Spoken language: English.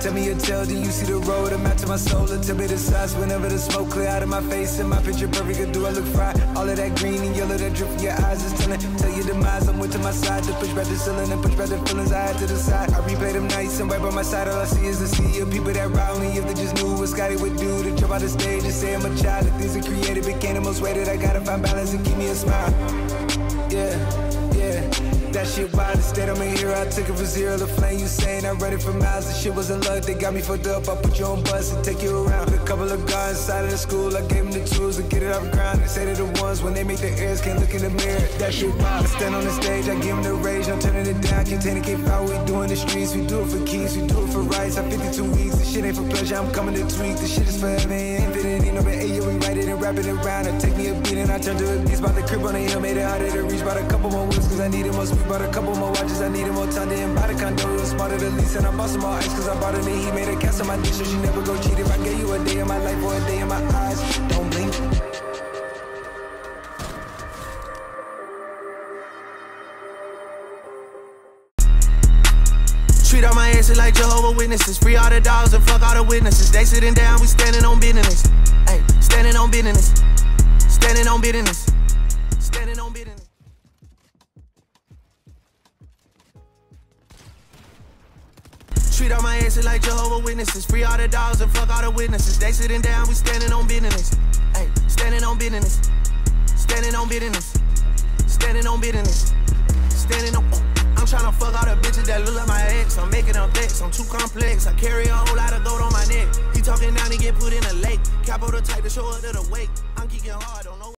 Tell me your tale, then you see the road. I'm out to my soul, and tell me the size. Whenever the smoke clear out of my face, and my picture perfect, or do I look fried? All of that green and yellow that drip from your eyes is telling. Tell your demise, I'm to my side. To push back the ceiling and push back the feelings I had to the side. I replay them nights, and right by my side, all I see is the sea of people that ride me. If they just knew what Scotty would do to jump out the stage and say I'm a child. If things are created, became the most weighted. I gotta find balance and keep me a smile. Yeah, yeah. That shit wild, instead I'm a hero. I took it from zero to flame. You saying I read it for miles. The shit wasn't luck, they got me fucked up. I put you on bus and take you around. With a couple of guys inside of the school, I gave them the tools to get it off the ground. They say they're the ones when they make their ears can't look in the mirror. That shit wild. I stand on the stage, I give them the rage. I'm turning it down, contain it, can't find what we do in the streets. We do it for keys, we do it for rights. I'm 52 weeks, this shit ain't for pleasure, I'm coming to tweak. This shit is forever and infinite, ain't no been 8 years, we write it and wrap it around. It take me a beat and I turn to a beast. Bought the crib on the hill, made it harder to reach. Bought a couple more wheels cause I needed more speed. Bought a couple more watches, I needed more time. Didn't buy the condo, it was smarter to lease. And I bought some more ice cause I bought it and he made a cast on my dish. So she never go cheat. If I gave you a day in my life or a day in my eyes, don't blink. Treat all my exes like Jehovah's Witnesses. Free all the dogs and fuck all the witnesses. They sitting down, we standing on business. Ay, standing on business. Standing on business. Standing on business. Treat all my exes like Jehovah's Witnesses. Free all the dogs and fuck all the witnesses. They sitting down, we standing on business. Ay, standing on business. Standing on business. Standing on business. Standing on. I'm tryna fuck all the bitches that look like my ex. I'm making them vex, I'm too complex. I carry a whole lot of gold on my neck. He talking down, he get put in a lake. Capo the type to show up to the wake. I'm kicking hard, don't know.